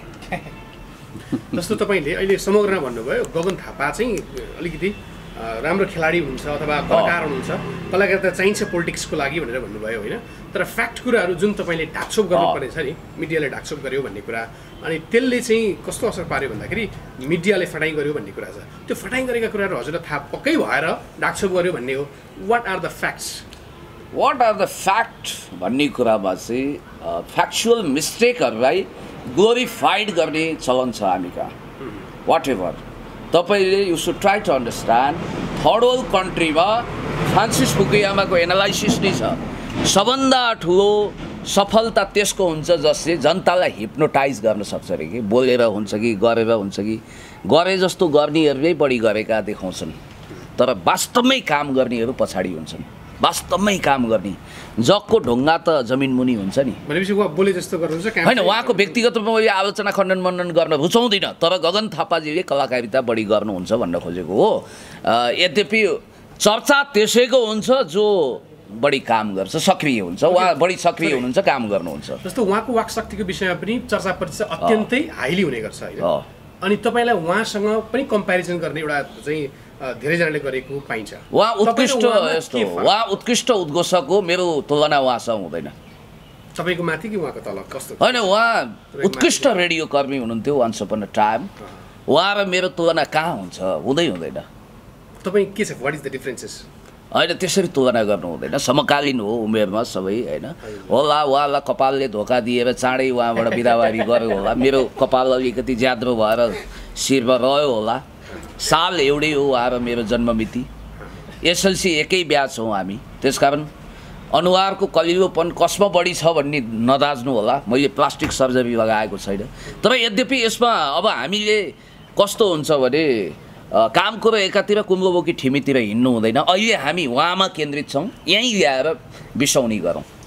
जस्तो तपाईँले अहिले समग्रमा भन्नुभयो गगन थापा चाहिँ अलिकति राम्रो खेलाडी हुनुहुन्छ अथवा कलाकार हुनुहुन्छ, कलाकारिता चाहिन्छ पोलिटिक्सको लागि भनेर भन्नुभयो होइन। तर फ्याक्ट कुराहरू जुन तपाईँले ढाकछोप गर्नुपर्ने छ नि, मिडियाले ढाकछोप गर्यो भन्ने कुरा, अनि त्यसले चाहिँ कस्तो असर पार्यो भन्दाखेरि मिडियाले फटाइ गर्यो भन्ने कुरा छ। त्यो फटाइ गरेका कुराहरू हजुरलाई थाहा पक्कै भएर ढाकछोप गर्यो भन्ने हो। What are the facts? What are the fact भन्ने कुरामा चाहिँ फ्याक्चुअल मिस्टेकहरूलाई ग्लोरिफाइड गर्ने चलन छ हामी कहाँ। वाट एभर तपाईँले you should try to understand, third world कन्ट्रीमा फ्रान्सिस फुकुयामाको एनालाइसिस नै छ, सबभन्दा ठुलो सफलता त्यसको हुन्छ जसले जनतालाई हिप्नोटाइज गर्न सक्छ अरे कि, बोलेर हुन्छ कि गरेर हुन्छ कि, गरे जस्तो गर्नेहरूले बढी गरेका देखाउँछन् तर वास्तवमै काम गर्नेहरू पछाडि हुन्छन्। वास्तवमै काम गर्ने जगको ढुङ्गा त जमिन मुनि हुन्छ नि भनेपछि उहाँ बोले जस्तो गर्नुहुन्छ होइन। उहाँको व्यक्तिगत रूपमा मैले आलोचना खण्डन मण्डन गर्न रुचाउँदिनँ, तर गगन थापाजीले कलाकारिता बढी गर्नुहुन्छ भन्न खोजेको हो। यद्यपि चर्चा त्यसैको हुन्छ जो बढी काम गर्छ, सक्रिय हुन्छ, उहाँ बढी सक्रिय हुनुहुन्छ, काम गर्नुहुन्छ। जस्तो उहाँको वाकशक्तिको विषयमा पनि चर्चा परिचय अत्यन्तै हाइली हुने गर्छ होइन। अनि तपाईँलाई उहाँसँग पनि कम्पेरिजन गर्ने एउटा चाहिँ धेरैजनाले गरेको पाइन्छ। उहाँ उत्कृष्ट यस्तो उहाँ उत्कृष्ट उद्घोषक हो, मेरो तुलना उहाँसँग हुँदैन। तपाईँको माथि कि उहाँको तल कस्तो? होइन, उहाँ उत्कृष्ट रेडियो कर्मी हुनुहुन्थ्यो वान्स अपन अ टाइम। उहाँ र मेरो तुलना कहाँ हुन्छ, हुँदै हुँदैन। तपाईँ के छ, वाट इज द डिफरेन्सेस? होइन, त्यसरी तुलना गर्नु हुँदैन, समकालीन हो उमेरमा सबै होइन। होला उहाँलाई कपालले धोका दिएर चाँडै उहाँबाट बिदावारी गर्यो होला, मेरो कपाल अलिकति ज्याद्रो भएर शिरमा रह्यो होला, साल एउटै हो उहाँ र मेरो जन्ममिति, एसएलसी एकै ब्याच हौँ हामी, त्यसकारण अनुहारको कलिलोपन कसमा बढी छ भन्ने नदाज्नु होला। मैले प्लास्टिक सर्जरी लगाएको छैन, तर यद्यपि यसमा अब हामीले कस्तो हुन्छ भने काम कुरो एकातिर कुम्लोबोकी ठिमीतिर हिँड्नु हुँदैन। अहिले हामी उहाँमा केन्द्रित छौँ, यहीँ ल्याएर बिसाउने गरौँ।